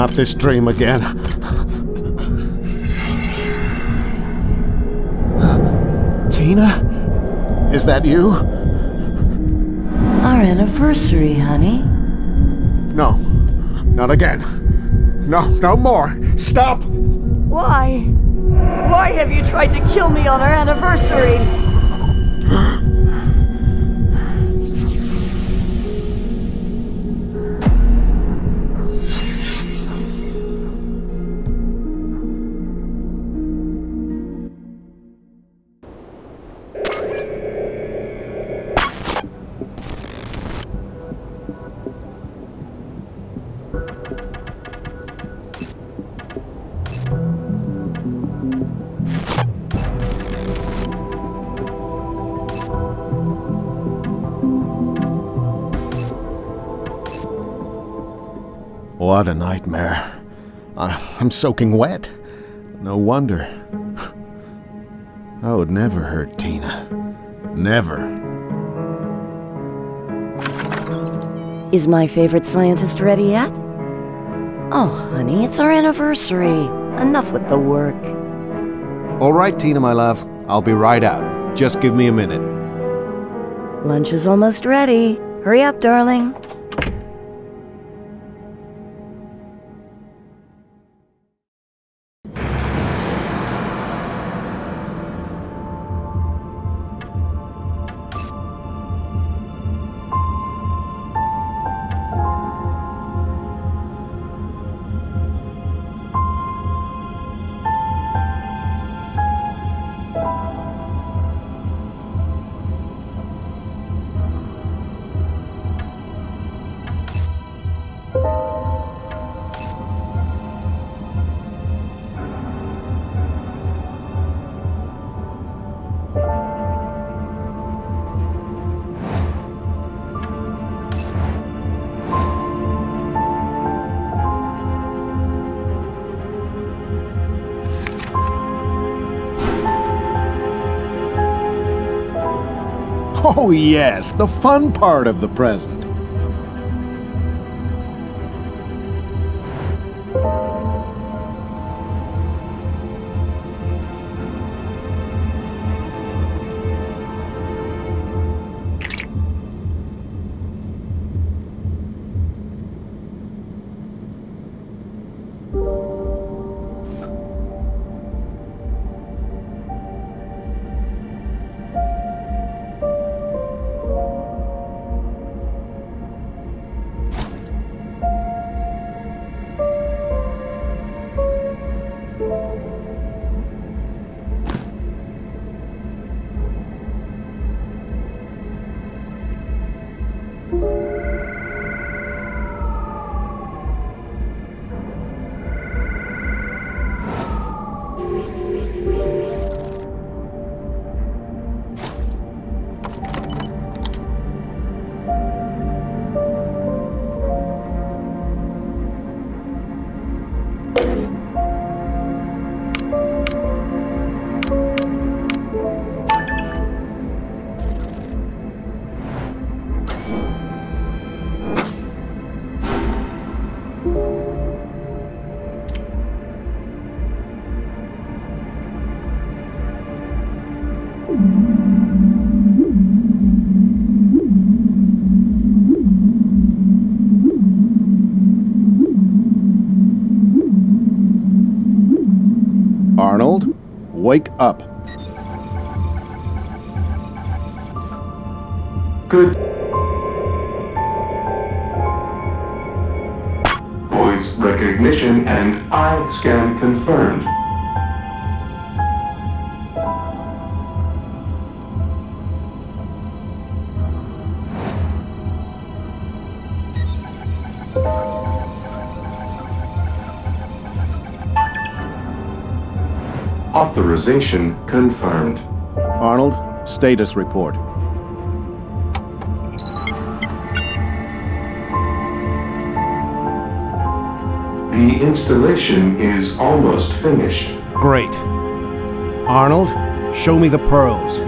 not this dream again. Tina? Is that you? Our anniversary, honey. No. Not again. No, no more. Stop! Why? Why have you tried to kill me on our anniversary? What a nightmare. I'm soaking wet. No wonder. I would never hurt Tina. Never. Is my favorite scientist ready yet? Oh, honey, it's our anniversary. Enough with the work. All right, Tina, my love. I'll be right out. Just give me a minute. Lunch is almost ready. Hurry up, darling. Oh yes, the fun part of the present. Arnold, wake up. Good. Voice recognition and eye scan confirmed. Authorization confirmed. Arnold, status report. The installation is almost finished. Great. Arnold, show me the pearls.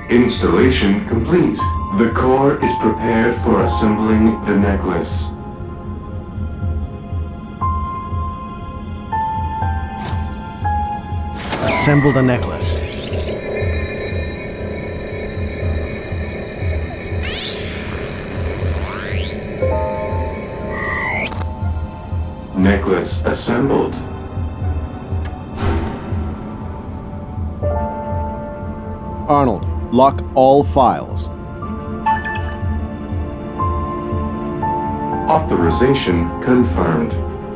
Installation complete. The core is prepared for assembling the necklace. Assemble the necklace. Necklace assembled. Arnold, lock all files. Authorization confirmed.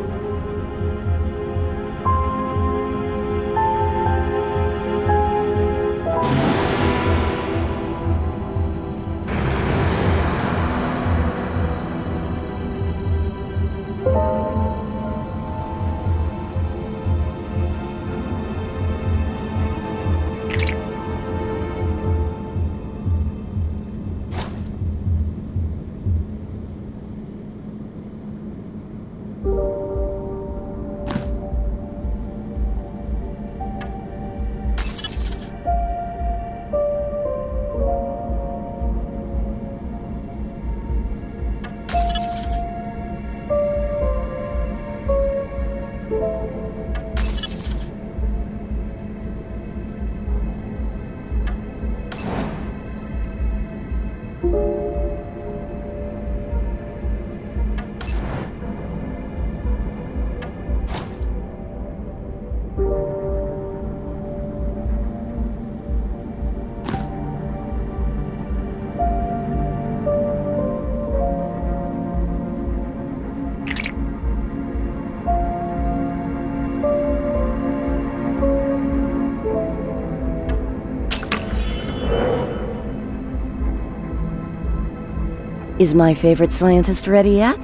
Is my favorite scientist ready yet?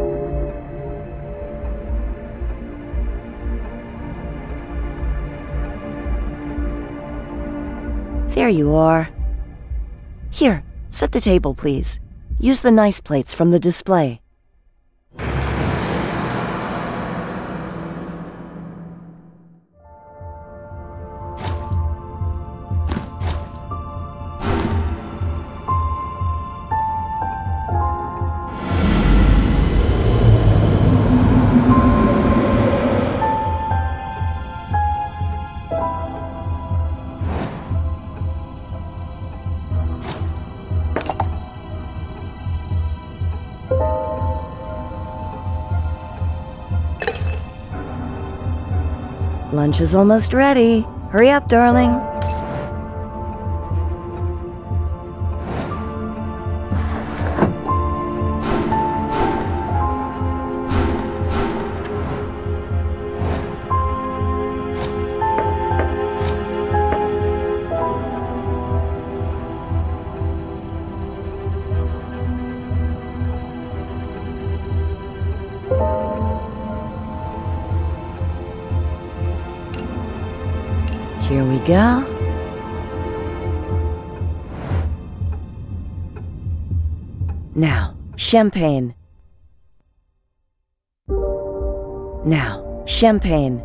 There you are. Here, set the table, please. Use the nice plates from the display. Lunch is almost ready. Hurry up, darling. Here we go. Now, champagne. Now, champagne.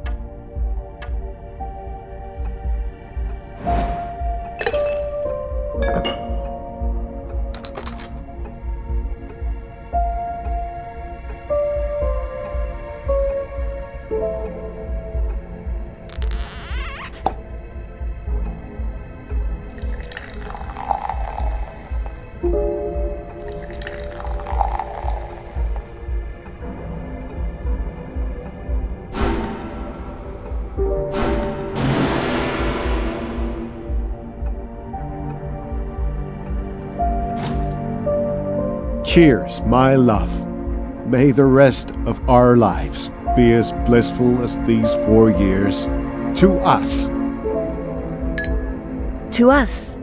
Cheers, my love. May the rest of our lives be as blissful as these 4 years. To us. To us.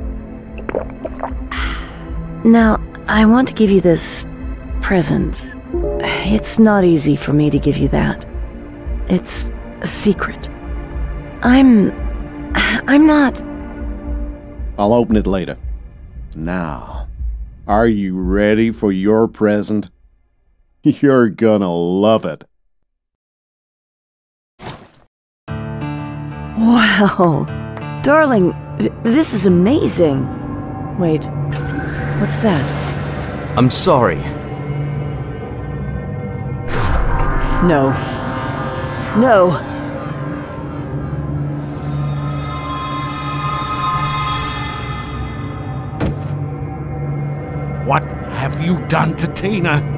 Now, I want to give you this present. It's not easy for me to give you that. It's a secret. I'm not... I'll open it later. Now, are you ready for your present? You're gonna love it. Wow. Darling, this is amazing. Wait, what's that? I'm sorry. No. No! What have you done to Tina?